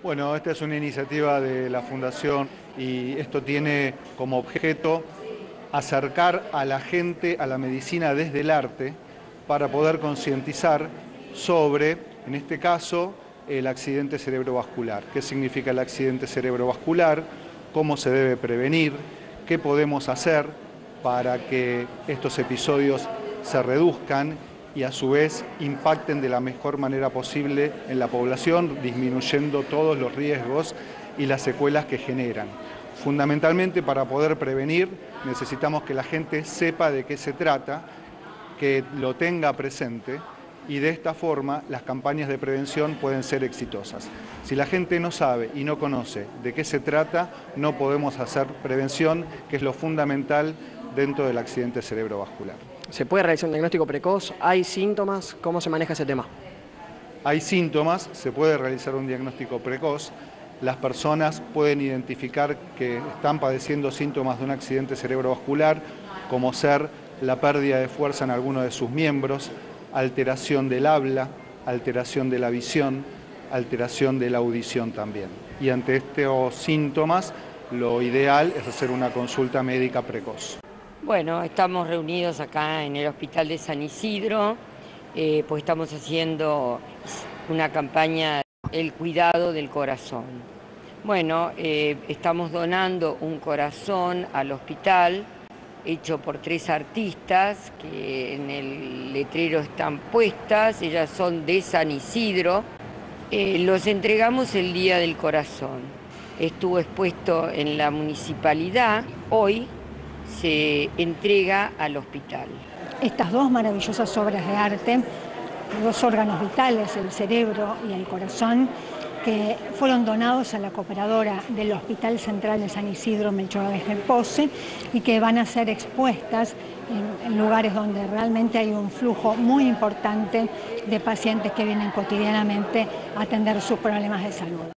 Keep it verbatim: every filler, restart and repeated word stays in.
Bueno, esta es una iniciativa de la Fundación y esto tiene como objeto acercar a la gente a la medicina desde el arte para poder concientizar sobre, en este caso, el accidente cerebrovascular. ¿Qué significa el accidente cerebrovascular? ¿Cómo se debe prevenir? ¿Qué podemos hacer para que estos episodios se reduzcan y a su vez impacten de la mejor manera posible en la población, disminuyendo todos los riesgos y las secuelas que generan? Fundamentalmente, para poder prevenir, necesitamos que la gente sepa de qué se trata, que lo tenga presente, y de esta forma las campañas de prevención pueden ser exitosas. Si la gente no sabe y no conoce de qué se trata, no podemos hacer prevención, que es lo fundamental dentro del accidente cerebrovascular. ¿Se puede realizar un diagnóstico precoz? ¿Hay síntomas? ¿Cómo se maneja ese tema? Hay síntomas, se puede realizar un diagnóstico precoz. Las personas pueden identificar que están padeciendo síntomas de un accidente cerebrovascular, como ser la pérdida de fuerza en alguno de sus miembros, alteración del habla, alteración de la visión, alteración de la audición también. Y ante estos síntomas, lo ideal es hacer una consulta médica precoz. Bueno, estamos reunidos acá en el Hospital de San Isidro, eh, pues estamos haciendo una campaña, el cuidado del corazón. Bueno, eh, estamos donando un corazón al hospital, hecho por tres artistas que en el letrero están puestas, ellas son de San Isidro. Eh, los entregamos el Día del Corazón. Estuvo expuesto en la municipalidad, hoy se entrega al hospital. Estas dos maravillosas obras de arte, dos órganos vitales, el cerebro y el corazón, que fueron donados a la cooperadora del Hospital Central de San Isidro, Melchor de Gelpose, y que van a ser expuestas en, en lugares donde realmente hay un flujo muy importante de pacientes que vienen cotidianamente a atender sus problemas de salud.